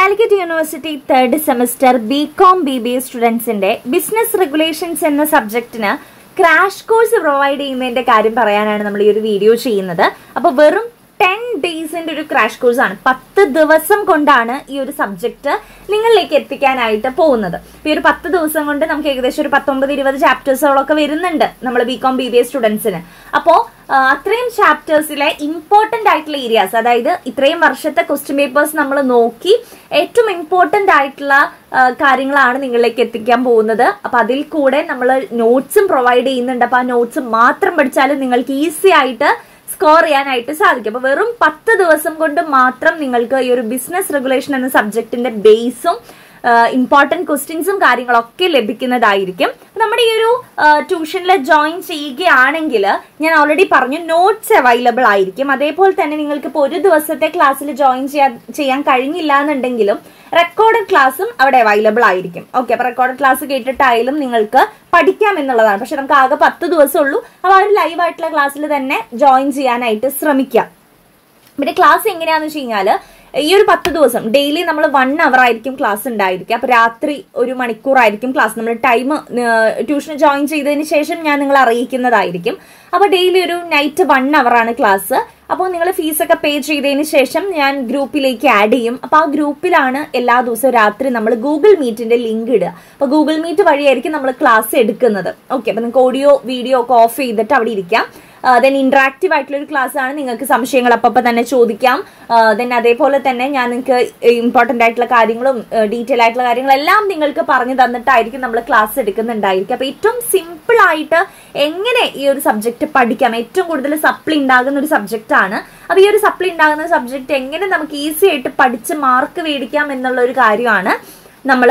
Calicut university third semester BCom BBA സ്റ്റുഡൻസിന്റെ business regulations എന്ന സബ്ജക്റ്റിന് ക്രാഷ് കോഴ്സ് പ്രൊവൈഡ് ചെയ്യുന്നതിന്റെ കാര്യം പറയാനാണ് നമ്മൾ ഈ ഒരു വീഡിയോ ചെയ്യുന്നത്. അപ്പോൾ വെറും 10 ഡേയ്സിന്റെ ഒരു ക്രാഷ് കോഴ്സ് ആണ്. 10 ദിവസം കൊണ്ടാണ് ഈ ഒരു സബ്ജക്ട് നിങ്ങളിലേക്ക് എത്തിക്കാനായിട്ട് പോകുന്നത്. ഈ ഒരു 10 ദിവസം കൊണ്ട് നമുക്ക് ഏകദേശം ഒരു 19-20 ചാപ്റ്റേഴ്സുകളൊക്കെ വരുന്നുണ്ട് നമ്മൾ ബികോം BBA സ്റ്റുഡൻസിന്. അപ്പോൾ അത്രയും ചാപ്റ്റേഴ്സിലെ ഇമ്പോർട്ടന്റ് ആയിട്ടുള്ള ഏരിയാസ്, അതായത് ഇത്രയും വർഷത്തെ ക്വസ്റ്റ്യൻ പേപ്പേഴ്സ് നമ്മൾ നോക്കി ഏറ്റവും ഇമ്പോർട്ടന്റ് ആയിട്ടുള്ള കാര്യങ്ങളാണ് നിങ്ങളിലേക്ക് എത്തിക്കാൻ പോകുന്നത്. അപ്പൊ അതിൽ കൂടെ നമ്മൾ നോട്ട്സും പ്രൊവൈഡ് ചെയ്യുന്നുണ്ട്. അപ്പൊ ആ നോട്ട്സ് മാത്രം പഠിച്ചാലും നിങ്ങൾക്ക് ഈസി ആയിട്ട് സ്കോർ ചെയ്യാനായിട്ട് സാധിക്കും. അപ്പൊ വെറും 10 ദിവസം കൊണ്ട് മാത്രം നിങ്ങൾക്ക് ഈ ഒരു ബിസിനസ് റെഗുലേഷൻ എന്ന സബ്ജക്റ്റിന്റെ ബേസും ഇമ്പോർട്ടന്റ് ക്വസ്റ്റ്യൻസും കാര്യങ്ങളൊക്കെ ലഭിക്കുന്നതായിരിക്കും. നമ്മുടെ ഈ ഒരു ട്യൂഷനിൽ ജോയിൻ ചെയ്യുകയാണെങ്കിൽ ഞാൻ ഓൾറെഡി പറഞ്ഞു, നോട്ട്സ് അവൈലബിൾ ആയിരിക്കും. അതേപോലെ തന്നെ നിങ്ങൾക്ക് ഇപ്പോൾ ഒരു ദിവസത്തെ ക്ലാസ്സിൽ ജോയിൻ ചെയ്യാൻ കഴിഞ്ഞില്ല എന്നുണ്ടെങ്കിലും റെക്കോർഡഡ് ക്ലാസ്സും അവിടെ അവൈലബിൾ ആയിരിക്കും. ഓക്കെ, അപ്പൊ റെക്കോർഡഡ് ക്ലാസ് കേട്ടിട്ടായാലും നിങ്ങൾക്ക് പഠിക്കാം എന്നുള്ളതാണ്. പക്ഷെ നമുക്ക് ആകെ 10 ദിവസം ഉള്ളൂ. അപ്പൊ ആ ഒരു ലൈവ് ആയിട്ടുള്ള ക്ലാസ്സിൽ തന്നെ ജോയിൻ ചെയ്യാനായിട്ട് ശ്രമിക്കാം. പിന്നെ ക്ലാസ് എങ്ങനെയാന്ന് വെച്ച് കഴിഞ്ഞാൽ ഈ ഒരു 10 ദിവസം ഡെയിലി നമ്മൾ 1 hour ആയിരിക്കും ക്ലാസ് ഉണ്ടായിരിക്കും. അപ്പൊ രാത്രി 1 മണിക്കൂറായിരിക്കും ക്ലാസ്. നമ്മൾ ടൈം ട്യൂഷന് ജോയിൻ ചെയ്തതിന് ശേഷം ഞാൻ നിങ്ങളെ അറിയിക്കുന്നതായിരിക്കും. അപ്പൊ ഡെയിലി ഒരു നൈറ്റ് 1 hour ആണ് ക്ലാസ്. അപ്പോൾ നിങ്ങൾ ഫീസൊക്കെ പേ ചെയ്തതിന് ശേഷം ഞാൻ ഗ്രൂപ്പിലേക്ക് ആഡ് ചെയ്യും. അപ്പൊ ആ ഗ്രൂപ്പിലാണ് എല്ലാ ദിവസവും രാത്രി നമ്മൾ ഗൂഗിൾ മീറ്റിന്റെ ലിങ്ക് ഇടുക. അപ്പൊ ഗൂഗിൾ മീറ്റ് വഴിയായിരിക്കും നമ്മൾ ക്ലാസ് എടുക്കുന്നത്. ഓക്കെ, അപ്പൊ നിങ്ങൾക്ക് ഓഡിയോ വീഡിയോ ഒക്കെ ഓഫ് ചെയ്തിട്ട് അവിടെ ഇരിക്കാം. ദെൻ ഇന്ററാക്റ്റീവ് ആയിട്ടുള്ള ഒരു ക്ലാസ് ആണ്. നിങ്ങൾക്ക് സംശയങ്ങൾ അപ്പം തന്നെ ചോദിക്കാം. ദെൻ അതേപോലെ തന്നെ ഞാൻ നിങ്ങൾക്ക് ഇമ്പോർട്ടന്റ് ആയിട്ടുള്ള കാര്യങ്ങളും ഡീറ്റെയിൽ ആയിട്ടുള്ള കാര്യങ്ങളെല്ലാം നിങ്ങൾക്ക് പറഞ്ഞു തന്നിട്ടായിരിക്കും നമ്മൾ ക്ലാസ് എടുക്കുന്നുണ്ടായിരിക്കും. അപ്പൊ ഏറ്റവും സിമ്പിൾ ആയിട്ട് എങ്ങനെ ഈ ഒരു സബ്ജക്ട് പഠിക്കാം, ഏറ്റവും കൂടുതൽ സപ്ലി ഉണ്ടാകുന്ന ഒരു സബ്ജക്റ്റ് ആണ്. അപ്പൊ ഈ ഒരു സപ്ലി ഉണ്ടാകുന്ന സബ്ജക്ട് എങ്ങനെ നമുക്ക് ഈസി ആയിട്ട് പഠിച്ച് മാർക്ക് മേടിക്കാം എന്നുള്ള ഒരു കാര്യമാണ് നമ്മൾ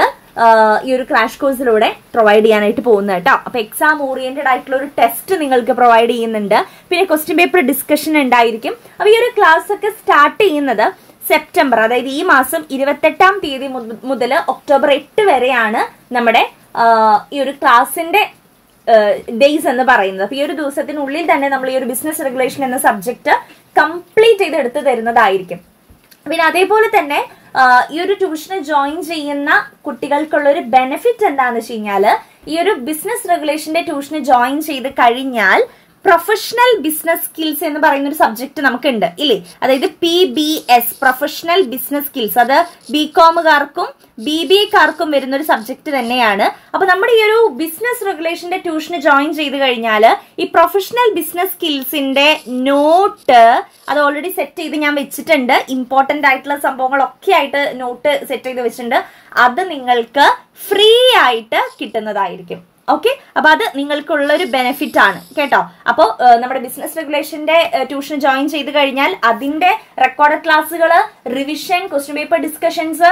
ഈ ഒരു ക്രാഷ് കോഴ്സിലൂടെ പ്രൊവൈഡ് ചെയ്യാനായിട്ട് പോകുന്നത് കേട്ടോ. അപ്പൊ എക്സാം ഓറിയന്റഡ് ആയിട്ടുള്ള ഒരു ടെസ്റ്റ് നിങ്ങൾക്ക് പ്രൊവൈഡ് ചെയ്യുന്നുണ്ട്. പിന്നെ ക്വസ്റ്റ്യൻ പേപ്പർ ഡിസ്കഷൻ ഉണ്ടായിരിക്കും. അപ്പൊ ഈ ഒരു ക്ലാസ് ഒക്കെ സ്റ്റാർട്ട് ചെയ്യുന്നത് സെപ്റ്റംബർ, അതായത് ഈ മാസം 28-ാം തീയതി മുതൽ ഒക്ടോബർ 8 വരെയാണ് നമ്മുടെ ഈ ഒരു ക്ലാസിന്റെ ഡേയ്സ് എന്ന് പറയുന്നത്. അപ്പൊ ഈ ഒരു ദിവസത്തിനുള്ളിൽ തന്നെ നമ്മൾ ഈ ഒരു ബിസിനസ് റെഗുലേഷൻ എന്ന സബ്ജക്ട് കംപ്ലീറ്റ് ചെയ്ത് എടുത്തു തരുന്നതായിരിക്കും. പിന്നെ അതേപോലെ തന്നെ ഈ ഒരു ട്യൂഷന് ജോയിൻ ചെയ്യുന്ന കുട്ടികൾക്കുള്ള ഒരു ബെനിഫിറ്റ് എന്താണെന്ന് വെച്ച് കഴിഞ്ഞാല്, ഈ ഒരു ബിസിനസ് റെഗുലേഷന്റെ ട്യൂഷന് ജോയിൻ ചെയ്ത് കഴിഞ്ഞാൽ പ്രൊഫഷണൽ ബിസിനസ് സ്കിൽസ് എന്ന് പറയുന്ന ഒരു സബ്ജക്ട് നമുക്കുണ്ട് ഇല്ലേ? അതായത് PBS, പ്രൊഫഷണൽ ബിസിനസ് സ്കിൽസ്. അത് ബികോമുകാർക്കും BBAക്കാർക്കും വരുന്ന ഒരു സബ്ജക്ട് തന്നെയാണ്. അപ്പൊ നമ്മുടെ ഈ ഒരു ബിസിനസ് റെഗുലേഷന്റെ ട്യൂഷന് ജോയിൻ ചെയ്ത് കഴിഞ്ഞാൽ ഈ പ്രൊഫഷണൽ ബിസിനസ് സ്കിൽസിന്റെ നോട്ട് അത് ഓൾറെഡി സെറ്റ് ചെയ്ത് ഞാൻ വെച്ചിട്ടുണ്ട്. ഇമ്പോർട്ടന്റ് ആയിട്ടുള്ള സംഭവങ്ങളൊക്കെ ആയിട്ട് നോട്ട് സെറ്റ് ചെയ്ത് വെച്ചിട്ടുണ്ട്. അത് നിങ്ങൾക്ക് ഫ്രീ ആയിട്ട് കിട്ടുന്നതായിരിക്കും. ഓക്കെ, അപ്പൊ അത് നിങ്ങൾക്കുള്ള ഒരു ബെനിഫിറ്റ് ആണ് കേട്ടോ. അപ്പോൾ നമ്മുടെ ബിസിനസ് റെഗുലേഷന്റെ ട്യൂഷൻ ജോയിൻ ചെയ്ത് കഴിഞ്ഞാൽ അതിന്റെ റെക്കോർഡഡ് ക്ലാസ്സുകൾ, revision, question paper discussions,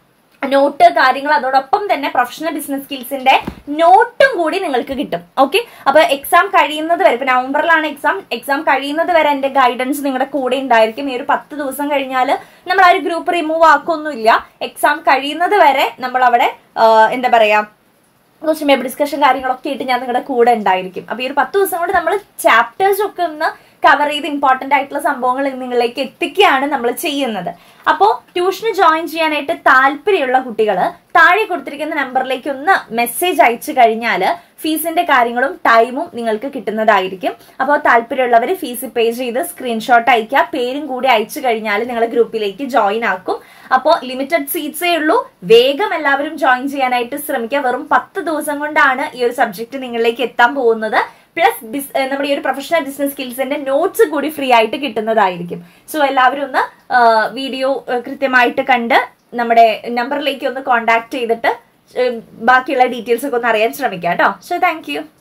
note കാര്യങ്ങൾ, അതോടൊപ്പം തന്നെ പ്രൊഫഷണൽ ബിസിനസ് സ്കിൽസിന്റെ നോട്ടും കൂടി നിങ്ങൾക്ക് കിട്ടും. ഓക്കെ, അപ്പൊ എക്സാം കഴിയുന്നത് വരെ, ഇപ്പൊ നവംബറിലാണ് എക്സാം കഴിയുന്നത് വരെ എന്റെ ഗൈഡൻസ് നിങ്ങളുടെ കൂടെ ഉണ്ടായിരിക്കും. ഈ ഒരു 10 ദിവസം കഴിഞ്ഞാൽ നമ്മൾ ആ ഒരു ഗ്രൂപ്പ് റിമൂവ് ആക്കൊന്നുമില്ല. എക്സാം കഴിയുന്നത് വരെ നമ്മൾ അവിടെ എന്താ പറയാ, ക്വസ്റ്റ്യൻ പേപ്പർ ഡിസ്കഷൻ കാര്യങ്ങളൊക്കെ ആയിട്ട് ഞാൻ നിങ്ങളുടെ കൂടെ ഉണ്ടായിരിക്കും. അപ്പൊ ഈ ഒരു 10 ദിവസം കൊണ്ട് നമ്മൾ ചാപ്റ്റേഴ്സ് ഒക്കെ ഒന്ന് കവർ ചെയ്ത് ഇമ്പോർട്ടന്റ് ആയിട്ടുള്ള സംഭവങ്ങൾ നിങ്ങളിലേക്ക് എത്തിക്കുകയാണ് നമ്മൾ ചെയ്യുന്നത്. അപ്പോൾ ട്യൂഷന് ജോയിൻ ചെയ്യാനായിട്ട് താല്പര്യമുള്ള കുട്ടികൾ താഴെ കൊടുത്തിരിക്കുന്ന നമ്പറിലേക്ക് ഒന്ന് മെസ്സേജ് അയച്ചു കഴിഞ്ഞാൽ ഫീസിന്റെ കാര്യങ്ങളും ടൈമും നിങ്ങൾക്ക് കിട്ടുന്നതായിരിക്കും. അപ്പോൾ താല്പര്യമുള്ളവർ ഫീസ് പേ ചെയ്ത് സ്ക്രീൻഷോട്ട് അയക്കുക. പേരും കൂടി അയച്ചു കഴിഞ്ഞാൽ നിങ്ങൾ ഗ്രൂപ്പിലേക്ക് ജോയിൻ ആക്കും. അപ്പോൾ ലിമിറ്റഡ് സീറ്റ്സേ ഉള്ളൂ. വേഗം എല്ലാവരും ജോയിൻ ചെയ്യാനായിട്ട് ശ്രമിക്കുക. വെറും 10 ദിവസം കൊണ്ടാണ് ഈ ഒരു സബ്ജക്ട് നിങ്ങളിലേക്ക് എത്താൻ പോകുന്നത്. പ്ലസ് നമ്മുടെ ഈ ഒരു പ്രൊഫഷണൽ ബിസിനസ് സ്കിൽസിന്റെ നോട്ട്സ് കൂടി ഫ്രീ ആയിട്ട് കിട്ടുന്നതായിരിക്കും. സോ എല്ലാവരും ഒന്ന് വീഡിയോ കൃത്യമായിട്ട് കണ്ട് നമ്മുടെ നമ്പറിലേക്ക് ഒന്ന് കോൺടാക്ട് ചെയ്തിട്ട് ബാക്കിയുള്ള ഡീറ്റെയിൽസ് ഒക്കെ ഒന്ന് അറിയാൻ ശ്രമിക്കാം കേട്ടോ. So thank U.